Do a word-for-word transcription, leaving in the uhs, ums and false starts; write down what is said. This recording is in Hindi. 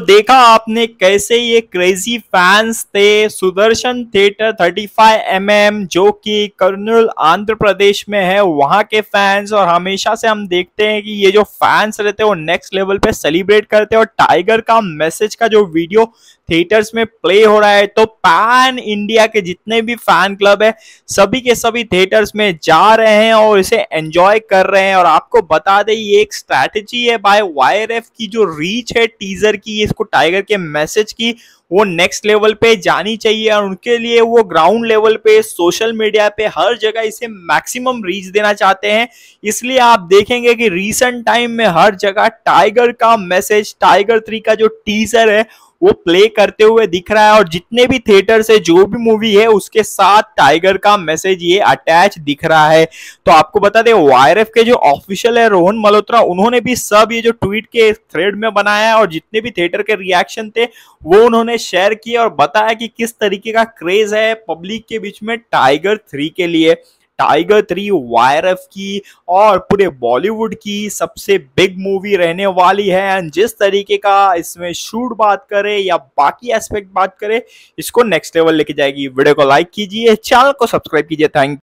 देखा आपने कैसे ये क्रेजी फैंस थे Sudarshan theatre thirty five M M जो कि कर्नूल आंध्र प्रदेश में है, वहां के फैंस। और हमेशा से हम देखते हैं कि ये जो फैंस रहते हैं वो नेक्स्ट लेवल पे सेलिब्रेट करते हैं। और टाइगर का मैसेज का जो वीडियो थिएटर्स में प्ले हो रहा है तो पैन इंडिया के जितने भी फैन क्लब है सभी के सभी थिएटर्स में जा रहे हैं और इसे एंजॉय कर रहे हैं। और आपको बता दें ये एक स्ट्रैटेजी है बाय वाईआरएफ की, जो रीच है टीजर की, इसको टाइगर के मैसेज की वो नेक्स्ट लेवल पे जानी चाहिए। और उनके लिए वो ग्राउंड लेवल पे सोशल मीडिया पे हर जगह इसे मैक्सिमम रीच देना चाहते हैं। इसलिए आप देखेंगे कि रीसेंट टाइम में हर जगह टाइगर का मैसेज, टाइगर थ्री का जो टीजर है वो प्ले करते हुए दिख रहा है। और जितने भी थिएटर से जो भी मूवी है उसके साथ टाइगर का मैसेज ये अटैच दिख रहा है। तो आपको बता दें वाईआरएफ के जो ऑफिशियल है रोहन मल्होत्रा, उन्होंने भी सब ये जो ट्वीट के थ्रेड में बनाया है और जितने भी थिएटर के रिएक्शन थे वो उन्होंने शेयर किए और बताया कि किस तरीके का क्रेज है पब्लिक के बीच में टाइगर थ्री के लिए। टाइगर थ्री वाईआरएफ की और पूरे बॉलीवुड की सबसे बिग मूवी रहने वाली है। एंड जिस तरीके का इसमें शूट बात करें या बाकी एस्पेक्ट बात करें, इसको नेक्स्ट लेवल लेके जाएगी। वीडियो को लाइक कीजिए, चैनल को सब्सक्राइब कीजिए। थैंक